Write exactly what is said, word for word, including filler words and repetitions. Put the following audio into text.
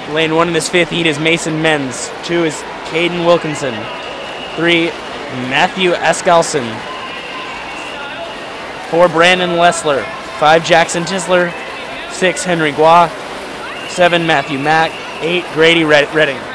Lane one in this fifth heat is Mason Menz. Two is Caden Wilkinson. Three, Matthew Eskalson. Four, Brandon Lessler. Five, Jackson Tisler. Six, Henry Gua. Seven, Matthew Mack. Eight, Grady Redding.